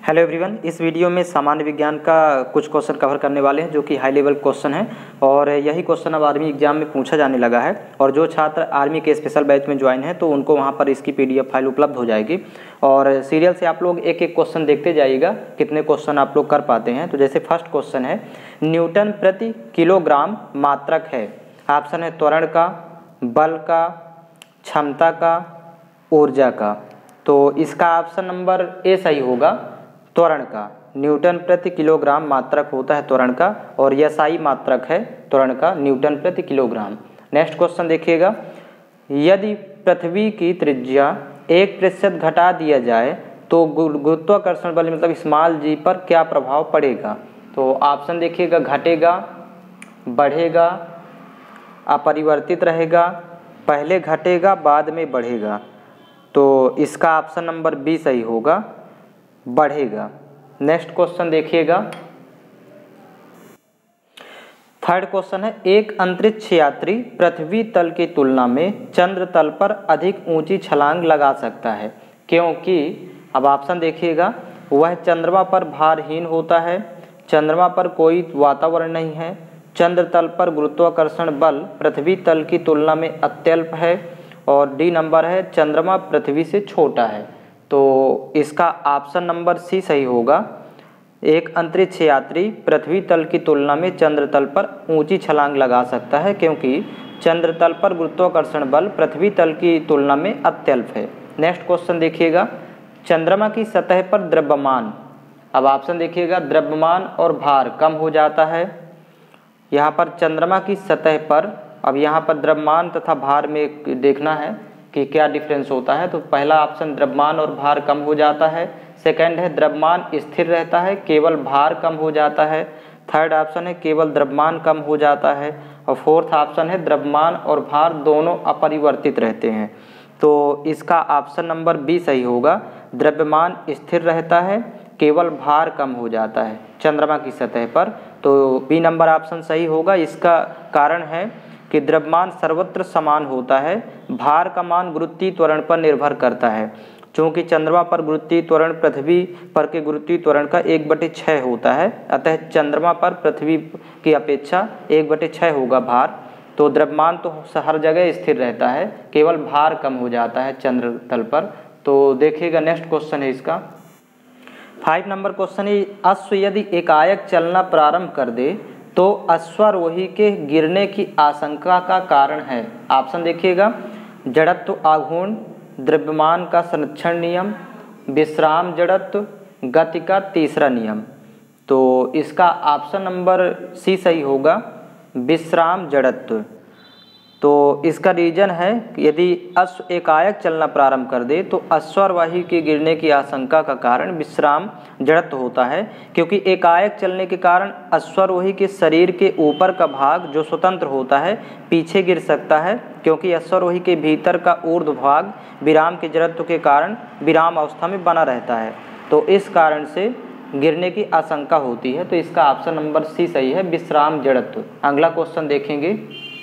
Hello everyone, इस video में सामान्य विज्ञान का कुछ क्वेश्चन कवर करने वाले हैं जो कि हाई लेवल क्वेश्चन है और यही क्वेश्चन अब आर्मी एग्जाम में पूछा जाने लगा है। और जो छात्र आर्मी के स्पेशल बैच में ज्वाइन है तो उनको वहां पर इसकी PDF फाइल उपलब्ध हो जाएगी और सीरियल से आप लोग एक एक क्वेश्चन देखते जाइएगा कितने क्वेश्चन आप लोग कर पाते हैं। तो जैसे फर्स्ट क्वेश्चन है, न्यूटन प्रति किलोग्राम मात्रक है। ऑप्शन है त्वरण का, बल का, क्षमता का, ऊर्जा का। तो इसका ऑप्शन नंबर ए सही होगा, त्वरण का। न्यूटन प्रति किलोग्राम मात्रक होता है त्वरण का और यह SI मात्रक है त्वरण का, न्यूटन प्रति किलोग्राम। नेक्स्ट क्वेश्चन देखिएगा, यदि पृथ्वी की त्रिज्या 1% घटा दिया जाए तो गुरुत्वाकर्षण बल मतलब स्मॉल g पर क्या प्रभाव पड़ेगा। तो ऑप्शन देखिएगा, घटेगा, बढ़ेगा, अपरिवर्तित रहेगा, पहले घटेगा बाद में बढ़ेगा। तो इसका ऑप्शन नंबर बी सही होगा, बढ़ेगा। नेक्स्ट क्वेश्चन देखिएगा, थर्ड क्वेश्चन है, एक अंतरिक्ष यात्री पृथ्वी तल की तुलना में चंद्र तल पर अधिक ऊंची छलांग लगा सकता है क्योंकि, अब ऑप्शन देखिएगा, वह चंद्रमा पर भारहीन होता है, चंद्रमा पर कोई वातावरण नहीं है, चंद्र तल पर गुरुत्वाकर्षण बल पृथ्वी तल की तुलना में अत्यल्प है, और डी नंबर है, चंद्रमा पृथ्वी से छोटा है। तो इसका ऑप्शन नंबर सी सही होगा, एक अंतरिक्ष यात्री पृथ्वी तल की तुलना में चंद्र तल पर ऊंची छलांग लगा सकता है क्योंकि चंद्र तल पर गुरुत्वाकर्षण बल पृथ्वी तल की तुलना में अत्यल्प है। नेक्स्ट क्वेश्चन देखिएगा, चंद्रमा की सतह पर द्रव्यमान, अब ऑप्शन देखिएगा, द्रव्यमान और भार कम हो जाता है। यहाँ पर चंद्रमा की सतह पर, अब यहाँ पर द्रव्यमान तथा भार में देखना है कि क्या डिफरेंस होता है। तो पहला ऑप्शन, द्रव्यमान और भार कम हो जाता है। सेकंड है, द्रव्यमान स्थिर रहता है, केवल भार कम हो जाता है। थर्ड ऑप्शन है, केवल द्रव्यमान कम हो जाता है। और फोर्थ ऑप्शन है, द्रव्यमान और भार दोनों अपरिवर्तित रहते हैं। तो इसका ऑप्शन नंबर बी सही होगा, द्रव्यमान स्थिर रहता है, केवल भार कम हो जाता है चंद्रमा की सतह पर। तो बी नंबर ऑप्शन सही होगा। इसका कारण है कि द्रव्यमान सर्वत्र समान होता है, भार का मान गुरुत्वीय त्वरण पर निर्भर करता है। चूँकि चंद्रमा पर गुरुत्वीय त्वरण पृथ्वी पर के गुरुत्वीय त्वरण का 1/6 होता है, अतः चंद्रमा पर पृथ्वी की अपेक्षा 1/6 होगा भार। तो द्रव्यमान तो हर जगह स्थिर रहता है, केवल भार कम हो जाता है चंद्र तल पर। तो देखिएगा, नेक्स्ट क्वेश्चन है इसका 5 नंबर क्वेश्चन है, अश्व यदि एकाएक चलना प्रारंभ कर दे तो अश्वारोही के गिरने की आशंका का कारण है। ऑप्शन देखिएगा, जड़त्व आघूर्ण, द्रव्यमान का संरक्षण नियम, विश्राम जड़त्व, गति का तीसरा नियम। तो इसका ऑप्शन नंबर सी सही होगा, विश्राम जड़त्व। तो इसका रीजन है, यदि अश्व एकाएक चलना प्रारंभ कर दे तो अश्वारोही के गिरने की आशंका का कारण विश्राम जड़त्व होता है क्योंकि एकाएक चलने के कारण अश्वारोही के शरीर के ऊपर का भाग जो स्वतंत्र होता है पीछे गिर सकता है क्योंकि अश्वारोही के भीतर का ऊर्ध्व भाग विराम के जड़त्व के कारण विराम अवस्था में बना रहता है। तो इस कारण से गिरने की आशंका होती है। तो इसका ऑप्शन नंबर सी सही है, विश्राम जड़त्व। अगला क्वेश्चन देखेंगे,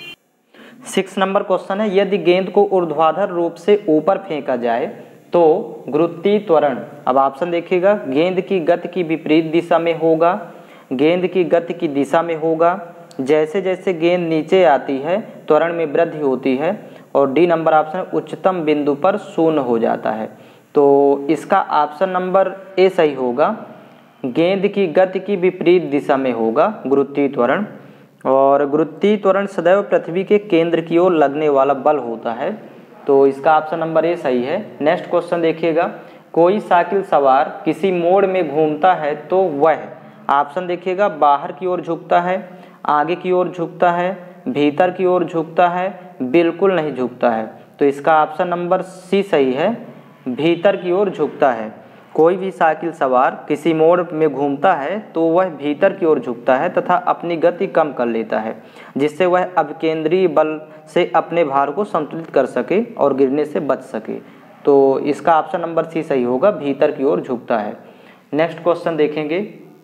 6 नंबर क्वेश्चन है, यदि गेंद को ऊर्ध्वाधर रूप से ऊपर फेंका जाए तो गुरुत्वीय त्वरण, अब ऑप्शन देखिएगा, गेंद की गति की विपरीत दिशा में होगा, गेंद की गति की दिशा में होगा, जैसे जैसे गेंद नीचे आती है त्वरण में वृद्धि होती है, और डी नंबर ऑप्शन उच्चतम बिंदु पर शून्य हो जाता है। तो इसका ऑप्शन नंबर ए सही होगा, गेंद की गति की विपरीत दिशा में होगा गुरुत्वीय त्वरण। और गुरुत्वीय त्वरण सदैव पृथ्वी के केंद्र की ओर लगने वाला बल होता है। तो इसका ऑप्शन नंबर ए सही है। नेक्स्ट क्वेश्चन देखिएगा, कोई साइकिल सवार किसी मोड़ में घूमता है तो वह, ऑप्शन देखिएगा, बाहर की ओर झुकता है, आगे की ओर झुकता है, भीतर की ओर झुकता है, बिल्कुल नहीं झुकता है। तो इसका ऑप्शन नंबर सी सही है, भीतर की ओर झुकता है। कोई भी साइकिल सवार किसी मोड़ में घूमता है तो वह भीतर की ओर झुकता है तथा अपनी गति कम कर लेता है जिससे वह अपकेंद्रीय बल से अपने भार को संतुलित कर सके और गिरने से बच सके। तो इसका ऑप्शन नंबर सी सही होगा, भीतर की ओर झुकता है। नेक्स्ट क्वेश्चन देखेंगे,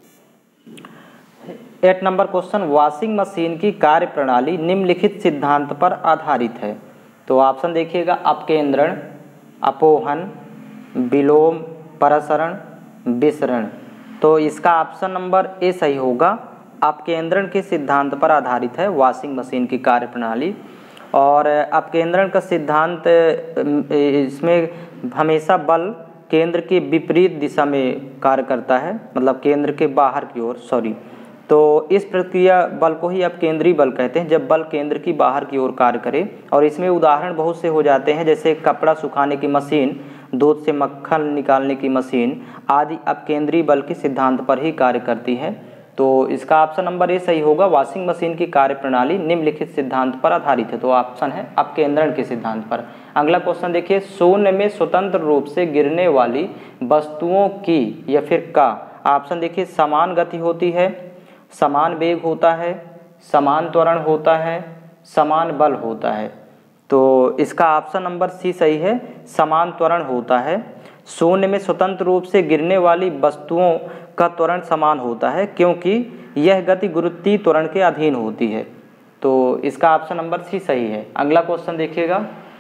8 नंबर क्वेश्चन, वॉशिंग मशीन की कार्य प्रणाली निम्नलिखित सिद्धांत पर आधारित है। तो ऑप्शन देखिएगा, अपकेंद्रण, अपोहन, विलोम, परसरण, विसरण। तो इसका ऑप्शन नंबर ए सही होगा। अपकेंद्रण के सिद्धांत पर आधारित है वॉशिंग मशीन की कार्यप्रणाली। और अपकेंद्रण का सिद्धांत इसमें हमेशा बल केंद्र के विपरीत दिशा में कार्य करता है, मतलब केंद्र के बाहर की ओर, सॉरी। तो इस प्रक्रिया बल को ही अपकेंद्री बल कहते हैं, जब बल केंद्र की बाहर की ओर कार्य करे। और इसमें उदाहरण बहुत से हो जाते हैं, जैसे कपड़ा सुखाने की मशीन, दूध से मक्खन निकालने की मशीन आदि अपकेंद्री बल के सिद्धांत पर ही कार्य करती है। तो इसका ऑप्शन नंबर ए सही होगा। वॉशिंग मशीन की कार्यप्रणाली निम्नलिखित सिद्धांत पर आधारित है। तो ऑप्शन है अपकेंद्रण के सिद्धांत पर। अगला क्वेश्चन देखिए, शून्य में स्वतंत्र रूप से गिरने वाली वस्तुओं की या फिर का, ऑप्शन देखिए, समान गति होती है, समान वेग होता है, समान त्वरण होता है, समान बल होता है। तो इसका ऑप्शन नंबर सी सही है, समान त्वरण होता है। शून्य में स्वतंत्र रूप से गिरने वाली वस्तुओं का त्वरण समान होता है, क्योंकि यह गति गुरुत्वीय त्वरण के अधीन होती है। तो इसका ऑप्शन नंबर सी सही है। अगला क्वेश्चन देखिएगा,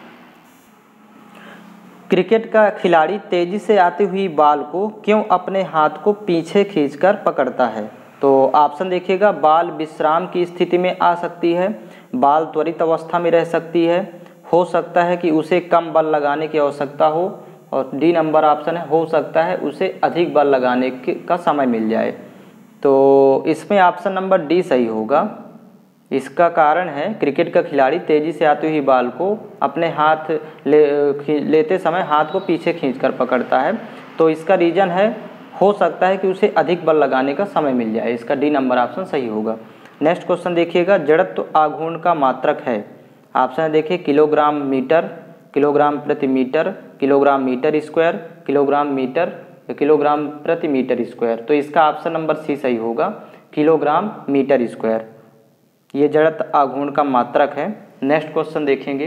क्रिकेट का खिलाड़ी तेजी से आती हुई बॉल को क्यों अपने हाथ को पीछे खींचकर पकड़ता है? तो ऑप्शन देखिएगा, बॉल विश्राम की स्थिति में आ सकती है, बॉल त्वरित अवस्था में रह सकती है, हो सकता है कि उसे कम बल लगाने की आवश्यकता हो, और डी नंबर ऑप्शन है, हो सकता है उसे अधिक बल लगाने का समय मिल जाए। तो इसमें ऑप्शन नंबर डी सही होगा। इसका कारण है, क्रिकेट का खिलाड़ी तेजी से आती हुई बॉल को अपने हाथ लेते समय हाथ को पीछे खींचकर पकड़ता है। तो इसका रीजन है, हो सकता है कि उसे अधिक बल लगाने का समय मिल जाए। इसका डी नंबर ऑप्शन सही होगा। नेक्स्ट क्वेश्चन देखिएगा, जड़त्व आघूर्ण का मात्रक है। ऑप्शन देखिए, किलोग्राम मीटर, किलोग्राम प्रति metre, kilogram metre square, kilogram metre, kilogram प्रति मीटर स्क्वायर। तो इसका ऑप्शन नंबर सी सही होगा, किलोग्राम मीटर स्क्वायर। ये जड़त्व आघूर्ण का मात्रक है। नेक्स्ट क्वेश्चन देखेंगे,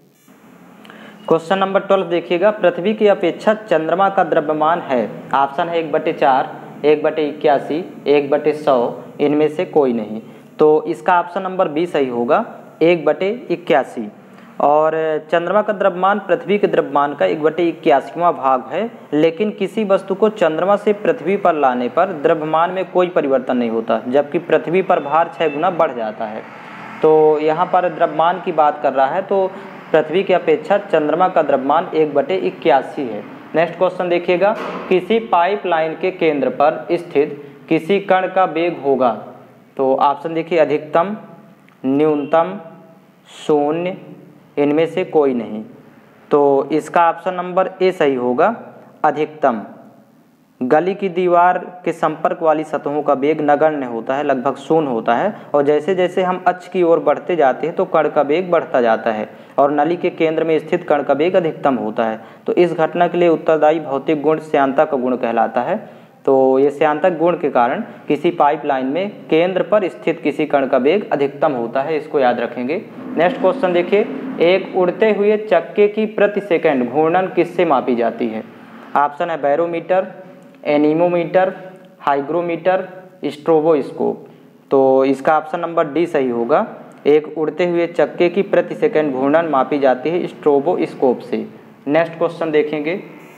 क्वेश्चन नंबर 12 देखिएगा, पृथ्वी की अपेक्षा चंद्रमा का द्रव्यमान है। ऑप्शन है 1/4, 1/81, 1/100, इनमें से कोई नहीं। तो इसका ऑप्शन नंबर बी सही होगा, 1/81। और चंद्रमा का द्रव्यमान पृथ्वी के द्रव्यमान का 1/81वां भाग है, लेकिन किसी वस्तु को चंद्रमा से पृथ्वी पर लाने पर द्रव्यमान में कोई परिवर्तन नहीं होता, जबकि पृथ्वी पर भार 6 गुना बढ़ जाता है। तो यहाँ पर द्रव्यमान की बात कर रहा है, तो पृथ्वी की अपेक्षा चंद्रमा का द्रव्यमान 1/81 है। नेक्स्ट क्वेश्चन देखिएगा, किसी पाइपलाइन के केंद्र पर स्थित किसी कण का वेग होगा। तो ऑप्शन देखिए, अधिकतम, न्यूनतम, शून्य, इनमें से कोई नहीं। तो इसका ऑप्शन नंबर ए सही होगा, अधिकतम। गली की दीवार के संपर्क वाली सतहों का वेग नगण्य होता है, लगभग शून्य होता है, और जैसे जैसे हम अक्ष की ओर बढ़ते जाते हैं तो कण का वेग बढ़ता जाता है, और नली के केंद्र में स्थित कण का वेग अधिकतम होता है। तो इस घटना के लिए उत्तरदायी भौतिक गुण श्यानता का गुण कहलाता है। तो ये श्यानतक गुण के कारण किसी पाइपलाइन में केंद्र पर स्थित किसी कण का वेग अधिकतम होता है, इसको याद रखेंगे। नेक्स्ट क्वेश्चन देखिए, एक उड़ते हुए चक्के की प्रति सेकंड घूर्णन किससे मापी जाती है? ऑप्शन है बैरोमीटर, एनीमोमीटर, हाइग्रोमीटर, स्ट्रोबोस्कोप। तो इसका ऑप्शन नंबर डी सही होगा, एक उड़ते हुए चक्के की प्रति सेकंड घूर्णन मापी जाती है स्ट्रोबोस्कोप से। नेक्स्ट क्वेश्चन देखेंगे,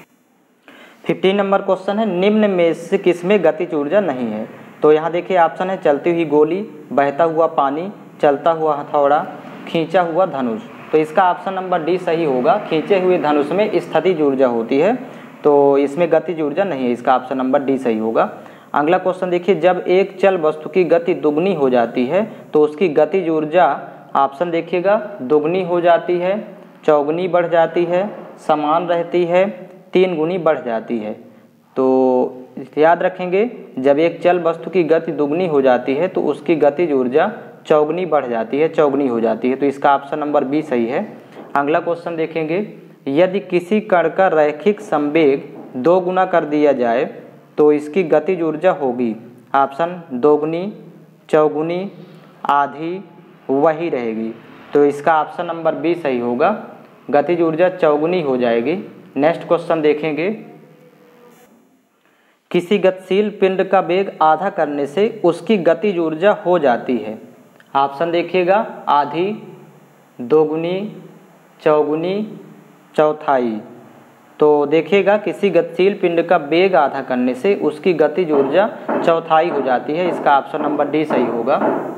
15 नंबर क्वेश्चन है, निम्न में से किसमें गतिज ऊर्जा नहीं है? तो यहाँ देखिए ऑप्शन है, चलती हुई गोली, बहता हुआ पानी, चलता हुआ हथौड़ा, खींचा हुआ धनुष। तो इसका ऑप्शन नंबर डी सही होगा, खींचे हुए धनुष में स्थितिज ऊर्जा होती है, तो इसमें गतिज ऊर्जा नहीं है। इसका ऑप्शन नंबर डी सही होगा। अगला क्वेश्चन देखिए, जब एक चल वस्तु की गति दुगनी हो जाती है तो उसकी गतिज ऊर्जा, ऑप्शन देखिएगा, दुगनी हो जाती है, चौगुनी बढ़ जाती है, समान रहती है, 3 गुनी बढ़ जाती है। तो याद रखेंगे, जब एक चल वस्तु की गति दुगनी हो जाती है तो उसकी गतिज ऊर्जा चौगुनी बढ़ जाती है, चौगुनी हो जाती है। तो इसका ऑप्शन नंबर बी सही है। अगला क्वेश्चन देखेंगे, यदि किसी कण का रैखिक संवेग 2 गुना कर दिया जाए तो इसकी गतिज ऊर्जा होगी, ऑप्शन दोगुनी, चौगुनी, आधी, वही रहेगी। तो इसका ऑप्शन नंबर बी सही होगा, गतिज ऊर्जा चौगुनी हो जाएगी। नेक्स्ट क्वेश्चन देखेंगे, किसी गतिशील पिंड का वेग आधा करने से उसकी गतिज ऊर्जा हो जाती है। ऑप्शन देखिएगा, आधी, दोगुनी, चौगुनी, चौथाई। तो देखिएगा किसी गतिशील पिंड का वेग आधा करने से उसकी गतिज ऊर्जा चौथाई हो जाती है। इसका ऑप्शन नंबर डी सही होगा।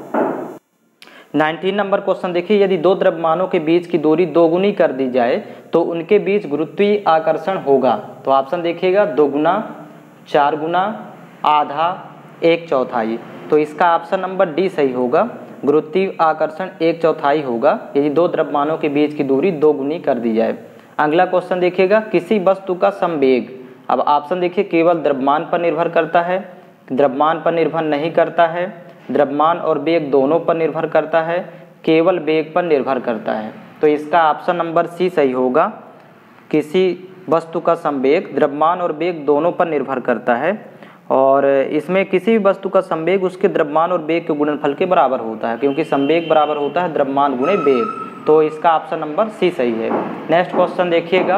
19 नंबर क्वेश्चन देखिए, यदि दो द्रव्यमानों के बीच की दूरी दोगुनी कर दी जाए तो उनके बीच गुरुत्वीय आकर्षण होगा। तो ऑप्शन देखिएगा 2 गुना, 4 गुना, आधा, 1/4। तो इसका ऑप्शन नंबर डी सही होगा। गुरुत्वीय आकर्षण 1/4 होगा यदि दो द्रव्यमानों के बीच की दूरी दोगुनी कर दी जाए। अगला क्वेश्चन देखिएगा, किसी वस्तु का संवेग। अब ऑप्शन देखिए, केवल द्रव्यमान पर निर्भर करता है, द्रव्यमान पर निर्भर नहीं करता है, द्रव्यमान और वेग दोनों पर निर्भर करता है, केवल वेग पर निर्भर करता है। तो इसका ऑप्शन नंबर सी सही होगा। किसी वस्तु का संवेग द्रव्यमान और वेग दोनों पर निर्भर करता है और इसमें किसी भी वस्तु का संवेग उसके द्रव्यमान और वेग के गुणनफल के बराबर होता है, क्योंकि संवेग बराबर होता है द्रव्यमान गुणे वेग। तो इसका ऑप्शन नंबर सी सही है। नेक्स्ट क्वेश्चन देखिएगा,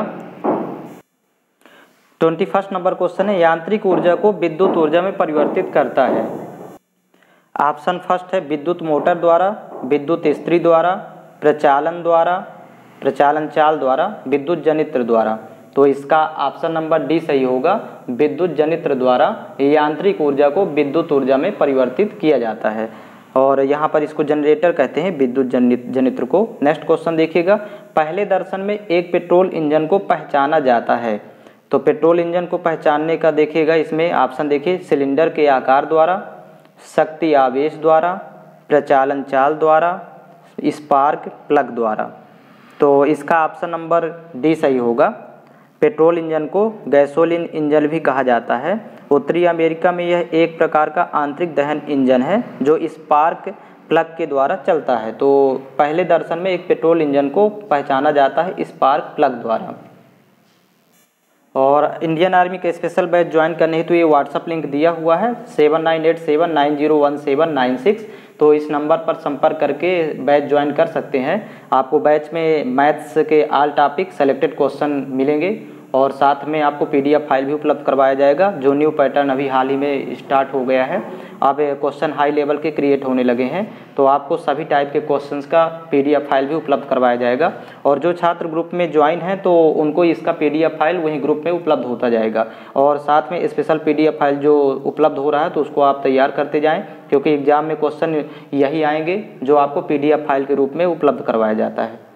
21 नंबर क्वेश्चन है, यांत्रिक ऊर्जा को विद्युत ऊर्जा में परिवर्तित करता है। ऑप्शन फर्स्ट है विद्युत मोटर द्वारा, विद्युत इस्त्री द्वारा, प्रचालन द्वारा, प्रचालन चाल द्वारा, विद्युत जनित्र द्वारा। तो इसका ऑप्शन नंबर डी सही होगा। विद्युत जनित्र द्वारा यांत्रिक ऊर्जा को विद्युत ऊर्जा में परिवर्तित किया जाता है और यहाँ पर इसको जनरेटर कहते हैं, विद्युत जनित्र को। नेक्स्ट क्वेश्चन देखिएगा, पहले दर्शन में एक पेट्रोल इंजन को पहचाना जाता है। तो पेट्रोल इंजन को पहचानने का देखिएगा, इसमें ऑप्शन देखिए, सिलेंडर के आकार द्वारा, शक्ति आवेश द्वारा, प्रचालन चाल द्वारा, स्पार्क प्लग द्वारा। तो इसका ऑप्शन नंबर डी सही होगा। पेट्रोल इंजन को गैसोलीन इंजन भी कहा जाता है। उत्तरी अमेरिका में यह एक प्रकार का आंतरिक दहन इंजन है जो स्पार्क प्लग के द्वारा चलता है। तो पहले दर्शन में एक पेट्रोल इंजन को पहचाना जाता है स्पार्क प्लग द्वारा। और इंडियन आर्मी के स्पेशल बैच ज्वाइन करने हेतु ये व्हाट्सअप लिंक दिया हुआ है 7987901796। तो इस नंबर पर संपर्क करके बैच ज्वाइन कर सकते हैं। आपको बैच में मैथ्स के ऑल टॉपिक सेलेक्टेड क्वेश्चन मिलेंगे और साथ में आपको पीडीएफ फाइल भी उपलब्ध करवाया जाएगा। जो न्यू पैटर्न अभी हाल ही में स्टार्ट हो गया है, अब क्वेश्चन हाई लेवल के क्रिएट होने लगे हैं, तो आपको सभी टाइप के क्वेश्चंस का पीडीएफ फाइल भी उपलब्ध करवाया जाएगा। और जो छात्र ग्रुप में ज्वाइन हैं तो उनको इसका पीडीएफ फाइल वहीं ग्रुप में उपलब्ध होता जाएगा। और साथ में स्पेशल पीडीएफ फाइल जो उपलब्ध हो रहा है तो उसको आप तैयार करते जाएँ, क्योंकि एग्जाम में क्वेश्चन यही आएंगे जो आपको पीडीएफ फाइल के रूप में उपलब्ध करवाया जाता है।